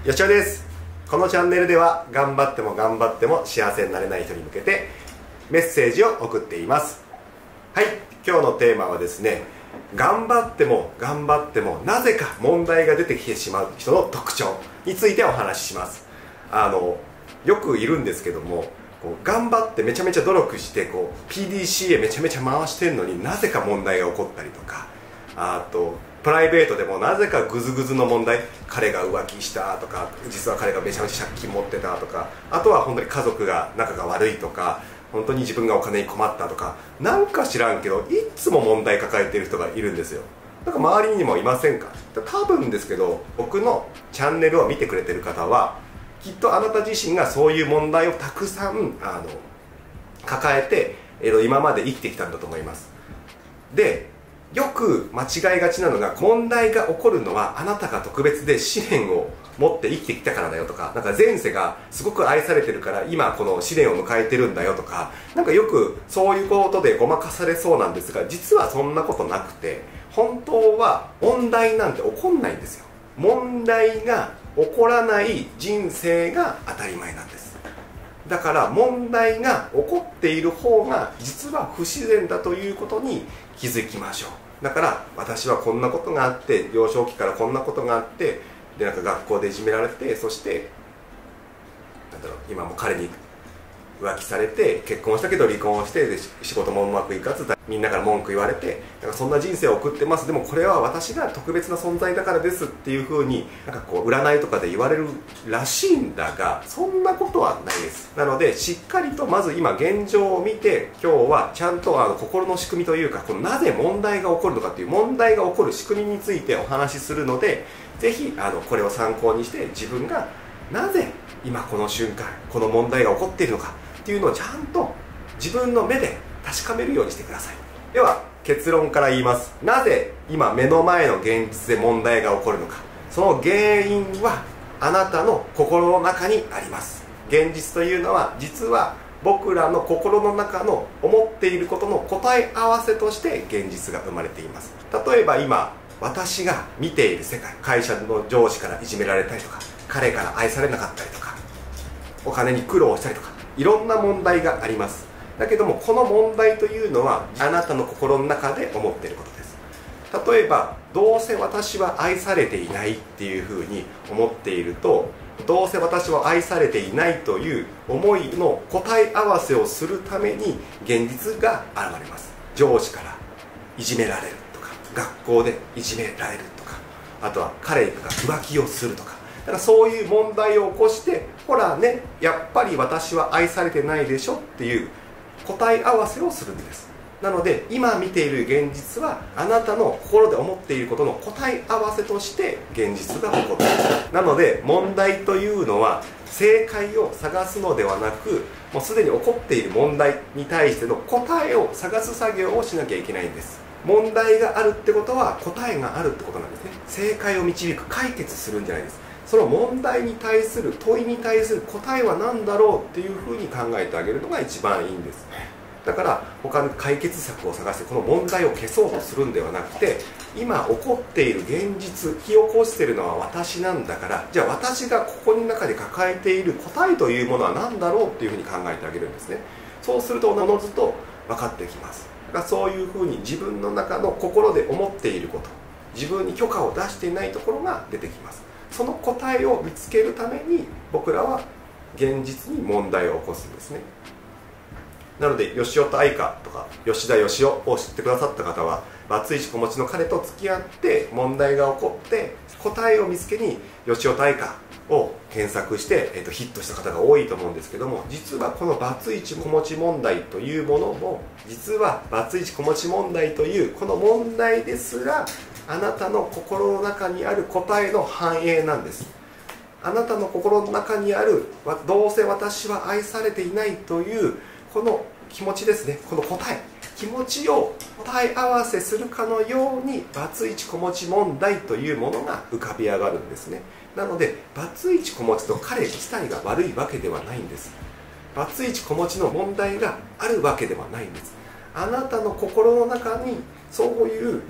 よしおです。このチャンネルでは頑張っても頑張っても幸せになれない人に向けてメッセージを送っています。はい、今日のテーマはですね、頑張っても頑張ってもなぜか問題が出てきてしまう人の特徴についてお話しします。よくいるんですけども、頑張ってめちゃめちゃ努力してPDCA めちゃめちゃ回してるのになぜか問題が起こったりとか、あとプライベートでもなぜかグズグズの問題、彼が浮気したとか、実は彼がめちゃめちゃ借金持ってたとか、あとは本当に家族が仲が悪いとか、本当に自分がお金に困ったとか、なんか知らんけどいつも問題抱えている人がいるんですよ。なんか周りにもいませんか？多分ですけど、僕のチャンネルを見てくれてる方はきっとあなた自身がそういう問題をたくさん抱えて、今まで生きてきたんだと思います。で、よく間違いがちなのが、問題が起こるのはあなたが特別で試練を持って生きてきたからだよとか、なんか前世がすごく愛されてるから今この試練を迎えてるんだよとか、なんかよくそういうことでごまかされそうなんですが、実はそんなことなくて、本当は問題なんて起こんないんですよ。問題が起こらない人生が当たり前なんです。だから問題が起こっている方が実は不自然だということに気づきましょう。だから私はこんなことがあって、幼少期からこんなことがあって、でなんか学校でいじめられて、そして今も彼に浮気されて、結婚したけど離婚して、で仕事もうまくいかず、みんなから文句言われて、なんかそんな人生を送ってます。でもこれは私が特別な存在だからですっていう風になんか占いとかで言われるらしいんだが、そんなことはないです。なのでしっかりとまず今現状を見て、今日はちゃんと心の仕組みというか、なぜ問題が起こるのかっていう、問題が起こる仕組みについてお話しするので、ぜひこれを参考にして自分がなぜ今この瞬間この問題が起こっているのかっていうのをちゃんと自分の目で確かめるようにしてください。では結論から言います。なぜ今目の前の現実で問題が起こるのか。その原因はあなたの心の中にあります。現実というのは実は僕らの心の中の思っていることの答え合わせとして現実が生まれています。例えば今私が見ている世界、会社の上司からいじめられたりとか、彼から愛されなかったりとか、お金に苦労したりとか、いろんな問題があります。だけどもこの問題というのはあなたの心の中で思っていることです。例えばどうせ私は愛されていないっていうふうに思っていると、どうせ私は愛されていないという思いの答え合わせをするために現実が現れます。上司からいじめられるとか、学校でいじめられるとか、あとは彼が浮気をするとか、だからそういう問題を起こして、ほらね、やっぱり私は愛されてないでしょっていう答え合わせをするんです。なので今見ている現実はあなたの心で思っていることの答え合わせとして現実が起こっている。なので問題というのは正解を探すのではなく、もうすでに起こっている問題に対しての答えを探す作業をしなきゃいけないんです。問題があるってことは答えがあるってことなんですね。正解を導く、解決するんじゃないです。その問題に対する問いに対する答えは何だろうっていうふうに考えてあげるのが一番いいんです。だから他の解決策を探してこの問題を消そうとするんではなくて、今起こっている現実、引き起こしているのは私なんだから、じゃあ私がここの中で抱えている答えというものは何だろうっていうふうに考えてあげるんですね。そうするとおのずと分かってきます。だからそういうふうに自分の中の心で思っていること、自分に許可を出していないところが出てきます。その答えを見つけるために僕らは現実に問題を起こすんですね。なので吉尾と愛花とか吉田義雄を知ってくださった方は、バツイチ子持ちの彼と付き合って問題が起こって答えを見つけに吉尾と愛花を検索して、ヒットした方が多いと思うんですけども、実はこのバツイチ子持ち問題というものも、実はバツイチ子持ち問題というこの問題ですらあなたの心の中にある答えの反映なんです。あなたの心の中にあるどうせ私は愛されていないというこの気持ちですね。この答え、気持ちを答え合わせするかのようにバツイチ子持ち問題というものが浮かび上がるんですね。なのでバツイチ子持ちの彼自体が悪いわけではないんです。バツイチ子持ちの問題があるわけではないんです。あなたの心の中にそういう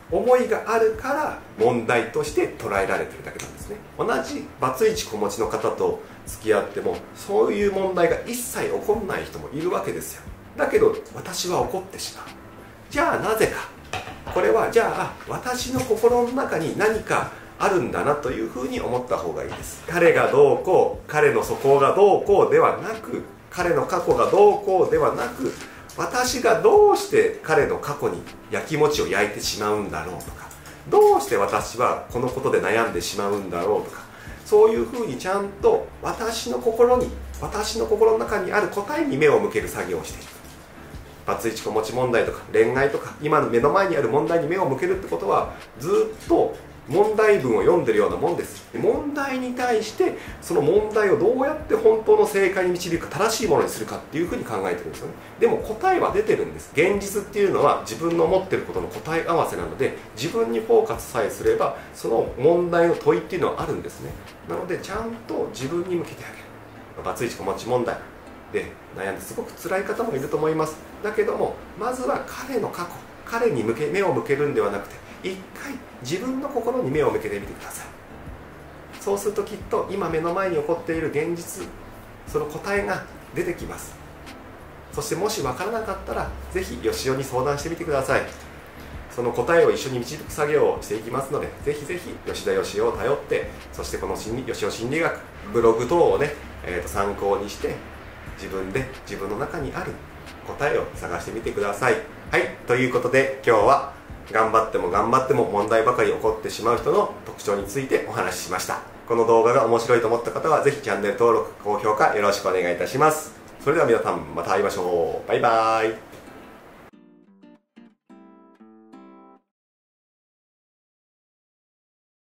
思いがあるから問題として捉えられてるだけなんですね。同じバツイチ子持ちの方と付き合ってもそういう問題が一切起こんない人もいるわけですよ。だけど私は起こってしまう。じゃあなぜか。これはじゃあ私の心の中に何かあるんだなというふうに思った方がいいです。彼がどうこう、彼の素行がどうこうではなく、彼の過去がどうこうではなく、私がどうして彼の過去に焼きもちを焼いてしまうんだろうとか、どうして私はこのことで悩んでしまうんだろうとか、そういうふうにちゃんと私の心の中にある答えに目を向ける作業をしている。バツイチ子持ち問題とか恋愛とか今の目の前にある問題に目を向けるってことは、ずっと問題文を読んでるようなもんです。問題に対してその問題をどうやって本当の正解に導くか、正しいものにするかっていうふうに考えてるんですよね。でも答えは出てるんです。現実っていうのは自分の持ってることの答え合わせなので、自分にフォーカスさえすればその問題の問いっていうのはあるんですね。なのでちゃんと自分に向けてあげる。バツイチ子持ち問題で悩んですごく辛い方もいると思います。だけどもまずは彼の過去、彼に目を向けるんではなくて、一回自分の心に目を向けてみてください。そうするときっと今目の前に起こっている現実、その答えが出てきます。そしてもし分からなかったらぜひよしおに相談してみてください。その答えを一緒に導く作業をしていきますので、ぜひぜひ吉田よしおを頼って、そしてこのよしお心理学ブログ等をね、参考にして自分で自分の中にある答えを探してみてください。はい、ということで今日は頑張っても頑張っても問題ばかり起こってしまう人の特徴についてお話ししました。この動画が面白いと思った方はぜひチャンネル登録、高評価よろしくお願いいたします。それでは皆さんまた会いましょう。バイバーイ。